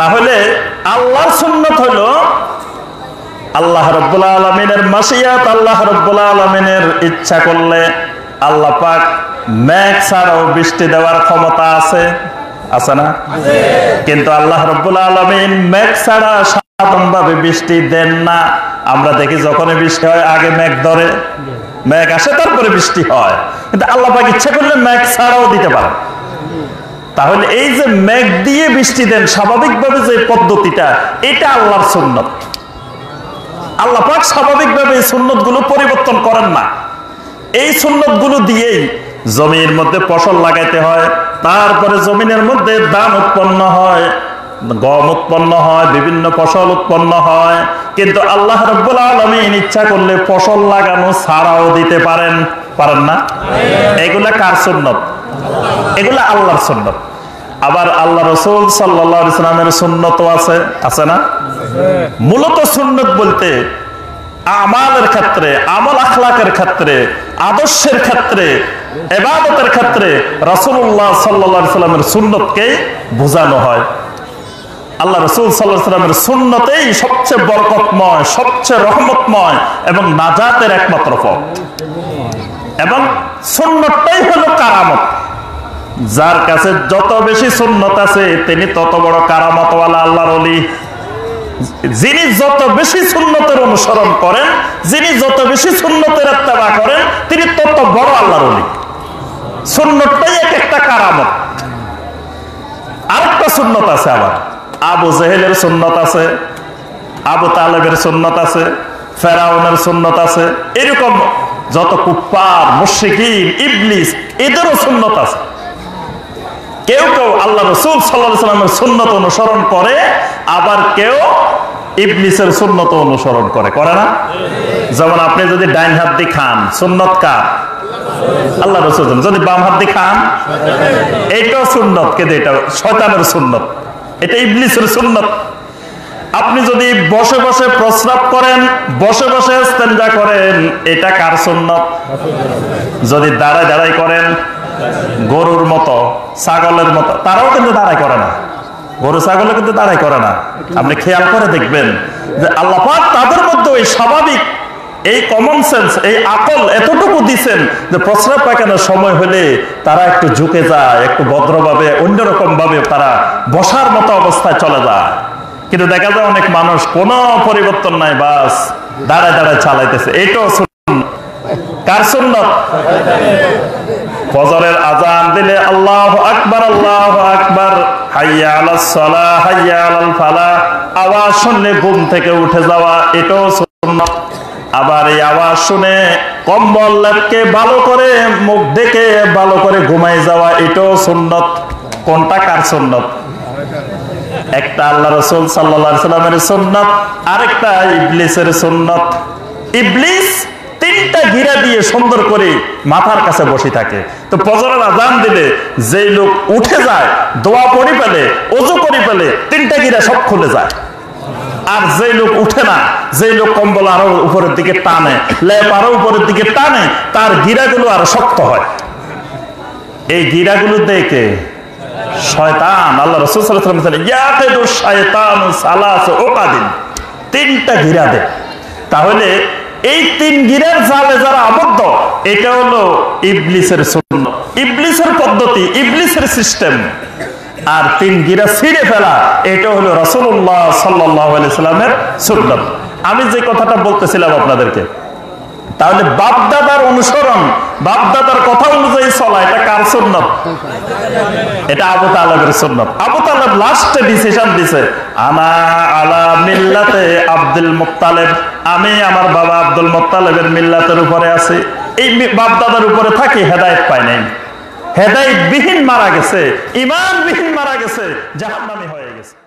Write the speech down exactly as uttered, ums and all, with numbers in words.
তাহলে আল্লাহর সুন্নত হলো আল্লাহ রাব্বুল আলামিনের মাশিয়াত, আল্লাহ রাব্বুল আলামিনের ইচ্ছা করলে আল্লাহ পাক মেঘ ছাড়াও বৃষ্টি দেওয়ার ক্ষমতা আছে, আছে না? কিন্তু আল্লাহ রাব্বুল আলামিন মেঘ ছাড়া সাধারণভাবে বৃষ্টি দেন না। আমরা দেখি যখনই বৃষ্টি হয় আগে মেঘ ধরে, মেঘ আসে তারপরে বৃষ্টি হয়, কিন্তু আল্লাহ পাক ইচ্ছা করলে মেঘ ছাড়াও দিতে পারে। তাহলে এই যে মেঘ দিয়ে বৃষ্টি দেন স্বাভাবিকভাবে যে পদ্ধতিটা, এটা আল্লাহর সুন্নত। আল্লাহ পাক স্বাভাবিকভাবে এই সুন্নতগুলো পরিবর্তন করেন না। এই সুন্নতগুলো দিয়েই জমির মধ্যে ফসল লাগাইতে হয়, তারপরে জমিনের মধ্যে ধান উৎপন্ন হয়, গম উৎপন্ন হয়, বিভিন্ন ফসল উৎপন্ন হয়। কিন্তু আল্লাহ রাব্বুল আলামিন ইচ্ছা করলে ফসল লাগানো ছাড়াও দিতে পারেন, পারেন না? এগুলা কার সুন্নত? এগুলা আল্লাহর সুন্নত। আবার আল্লাহ রাসূল সাল্লাল্লাহু আলাইহি ওয়াসাল্লামের সুন্নতও আছে, আছে না? মূলত সুন্নত বলতে আমালের ক্ষেত্রে, আমল আখলাকের ক্ষেত্রে, আদর্শের ক্ষেত্রে, ইবাদতের ক্ষেত্রে রাসূলুল্লাহ সাল্লাল্লাহু আলাইহি ওয়াসাল্লামের সুন্নতকে বোঝানো হয়। আল্লাহ রাসূল সাল্লাল্লাহু আলাইহি ওয়াসাল্লামের সুন্নতেই সবচেয়ে বরকতময়, সবচেয়ে রহমতময় এবং নাজাতের একমাত্র পথ। এবং সুন্নতটাই হলো কারামত। যার কাছে যত বেশি সুন্নত আছে তিনি তত বড় কারামতওয়ালা আল্লাহর ওলি। যিনি যত বেশি সুন্নতের অনুসরণ করেন, যিনি যত বেশি সুন্নতের ইত্তেবা করেন, তিনি তত বড় আল্লাহর ওলি। সুন্নতটাই এক একটা কারামত। আরেকটা সুন্নত আছে, আবার আবু জেহেলের সুন্নত আছে, আবু তালেবের সুন্নত আছে, ফেরাউনের সুন্নত আছে, এরকম যত কুফফার, মুশরিকিন, ইবলিস, এদেরও সুন্নত আছে। কেউ কেউ আল্লাহ রাসূল সাল্লাল্লাহু আলাইহি ওয়াসাল্লামের সুন্নত অনুসরণ করে, আবার কেউ ইবলিসের সুন্নত অনুসরণ করে, করে না? যেমন আপনি যদি ডাইন হাত দিয়ে খান, সুন্নত কার? আল্লাহ রাসূল। যদি বাম হাত দিয়ে খান, এইটাও সুন্নত, কিন্তু এটা শয়তানের সুন্নত, এটা ইবলিসের সুন্নত। আপনি যদি বসে বসে প্রস্রাব করেন, বসে বসে ইস্তেনজা করেন, এটা কার সুন্নত? যদি দাঁড়ায় দাঁড়াই করেন, গরুর মতো, ছাগলের মতো, তারাও কিন্তু দাঁড়াই করে না। গরু ছাগলে কিন্তু দাঁড়াই করে না। আপনি খেয়াল করে দেখবেন যে আল্লাহ পাক তাদের মধ্যে ওই স্বাভাবিক, এই কমন সেন্স, এই আকল এতটুকু দিচ্ছেন যে প্রস্রাব পায়খানার সময় হলে তারা একটু ঝুঁকে যায়, একটু ভদ্রভাবে অন্যরকম ভাবে তারা বসার মতো অবস্থায় চলে যায়। কিন্তু দেখা যায় অনেক মানুষ কোনো পরিবর্তন নাই, বাস দাঁড়ায় দাঁড়ায় চালাইতেছে। এইটাও সুন্নাত। কার সুন্নত? ফজরের আজান দিলে আল্লাহু আকবার, আল্লাহু আকবার, হাইয়া আলাস সালাহ, হাইয়া আলাল ফালাহ, আওয়াজ শুনলে ঘুম থেকে উঠে যাওয়া, এটাও সুন্নাত। আবার এই আওয়াজ শুনে কম্বল লেপকে ভালো করে মুখ ঢেকে ভালো করে ঘুমাই যাওয়া, এটাও সুন্নত। কোনটা কার সুন্নত? একটা আল্লাহ রাসূল সাল্লাল্লাহু আলাইহি ওয়াসাল্লামের সুন্নাত, আরেকটা ইবলিসের সুন্নাত। ইবলিস তিনটা ঘিরা দিয়ে সুন্দর করে মাথার কাছে বসে থাকে। তো ফজরের আজান দিলে যেই লোক উঠে যায়, দোয়া পড়ি ফেলে, ওযু করে ফেলে, তিনটা ঘিরা সব খুলে যায়। আর যেই লোক উঠে না, যেই লোক কম্বল আরো উপরের দিকে টানে, লেপ আরো উপরের দিকে টানে, তার গিরাগুলো আরো শক্ত হয়। এই গিরাগুলো দেখে শয়তান, আল্লাহ রাসূল সাল্লাল্লাহু আলাইহি ওয়াসাল্লাম ইয়াকিদু শায়তানু সালাসা উকাদিন, তিনটা গিরা দেয়। তাহলে এই তিন গিরার জালে যারা আবদ্ধ, এটা হলো ইবলিসের সুন্নাত, ইবলিসের পদ্ধতি, ইবলিসের সিস্টেম। আর তিন গিরা ছিঁড়ে ফেলা, এটা হলো রাসূলুল্লাহ সাল্লাল্লাহু আলাইহি ওয়াসাল্লামের সুন্নাত। আমি যে কথাটা বলতেছিলাম আপনাদেরকে, তাহলে বাপদাদার অনুসরণ, বাপদাদার কথা অনুযায়ী চলা, এটা কার সুন্নাত? এটা আবু তালেবের সুন্নাত। আবু তালেব লাস্টে ডিসিশন দিছে, আনা আলা মিল্লাতে আব্দুল মুত্তালিব, আমি আমার বাবা আব্দুল মুত্তালিবের মিল্লাতের উপরে আছি। এই বাপদাদার উপরে থাকি, হেদায়েত পাই নাই, হেদায়েত বিহীন মারা গেছে, ঈমানবিহীন মারা গেছে, জাহান্নামী হয়ে গেছে।